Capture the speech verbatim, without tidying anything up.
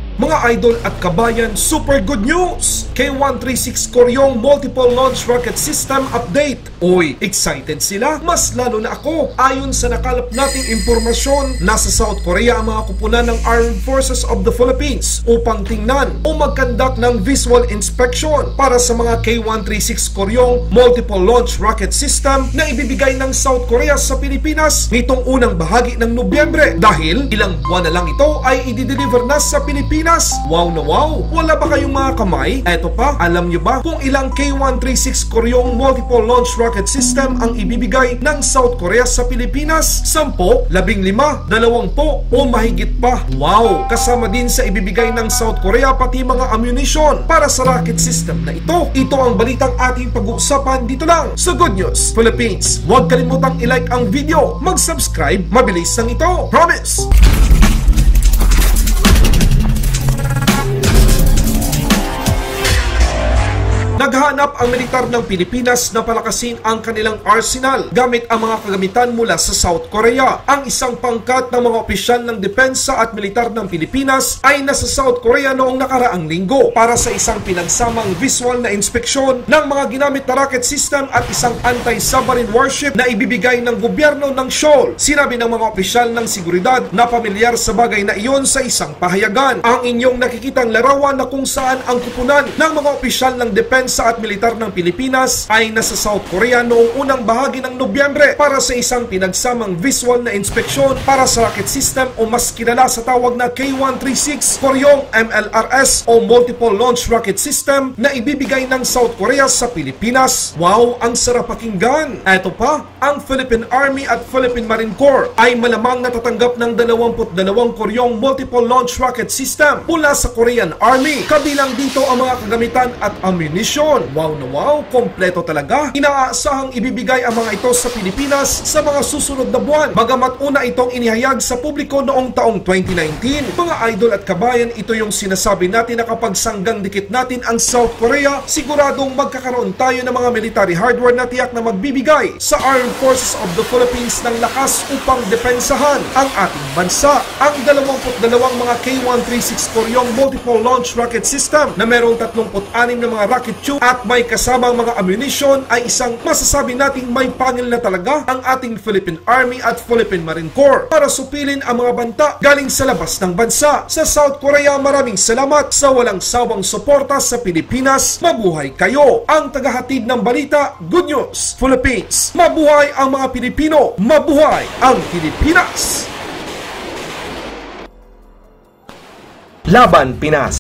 Mga idol at kabayan, super good news! K one thirty-six Koryong Multiple Launch Rocket System Update. Uy, excited sila? Mas lalo na ako. Ayon sa nakalap nating impormasyon, nasa South Korea ang mga kupunan ng Armed Forces of the Philippines upang tingnan o mag-conduct ng visual inspection para sa mga K one thirty-six Koryong Multiple Launch Rocket System na ibibigay ng South Korea sa Pilipinas nitong unang bahagi ng Nobyembre dahil ilang buwan na lang ito ay i-deliver na sa Pilipinas. Wow na wow! Wala ba kayong mga kamay? Eto pa, alam nyo ba kung ilang K one thirty-six Koryong Multiple Launch Rocket System ang ibibigay ng South Korea sa Pilipinas? Sampo, labing lima, dalawampu o mahigit pa. Wow! Kasama din sa ibibigay ng South Korea pati mga ammunition para sa rocket system na ito. Ito ang balitang ating pag-uusapan dito lang sa Good News Philippines. Huwag kalimutang i-like ang video, mag-subscribe, mabilis lang ito. Promise! Naghanap ang militar ng Pilipinas na palakasin ang kanilang arsenal gamit ang mga kagamitan mula sa South Korea. Ang isang pangkat ng mga opisyal ng depensa at militar ng Pilipinas ay nasa South Korea noong nakaraang linggo para sa isang pinagsamang visual na inspeksyon ng mga ginamit na rocket system at isang anti-submarine warship na ibibigay ng gobyerno ng Seoul. Sinabi ng mga opisyal ng seguridad na pamilyar sa bagay na iyon sa isang pahayagan. Ang inyong nakikitang larawan na kung saan ang kupunan ng mga opisyal ng depensa at militar ng Pilipinas ay nasa South Korea noong unang bahagi ng Nobyembre para sa isang pinagsamang visual na inspeksyon para sa rocket system o mas kilala sa tawag na K one thirty-six Koryong M L R S o Multiple Launch Rocket System na ibibigay ng South Korea sa Pilipinas. Wow, ang sarap pakinggan! Eto pa, ang Philippine Army at Philippine Marine Corps ay malamang natatanggap ng dalawampu't dalawang Koryong Multiple Launch Rocket System mula sa Korean Army. Kabilang dito ang mga kagamitan at ammunition. Wow na wow, kompleto talaga. Inaasahang ibibigay ang mga ito sa Pilipinas sa mga susunod na buwan, bagamat una itong inihayag sa publiko noong taong twenty nineteen. Mga idol at kabayan, ito yung sinasabi natin na kapag sanggang dikit natin ang South Korea, siguradong magkakaroon tayo ng mga military hardware na tiyak na magbibigay sa Armed Forces of the Philippines ng lakas upang depensahan ang ating bansa. Ang dalawampu't dalawang mga K one thirty-six Koryong Multiple Launch Rocket System na merong tatlumpu't anim na mga rocket tube at may kasamang mga ammunition ay isang masasabi nating may panel na talaga ang ating Philippine Army at Philippine Marine Corps para supilin ang mga banta galing sa labas ng bansa. Sa South Korea, maraming salamat sa walang sawang suporta sa Pilipinas. Mabuhay kayo! Ang tagahatid ng balita, Good News Philippines. Mabuhay ang mga Pilipino! Mabuhay ang Pilipinas! Laban Pinas.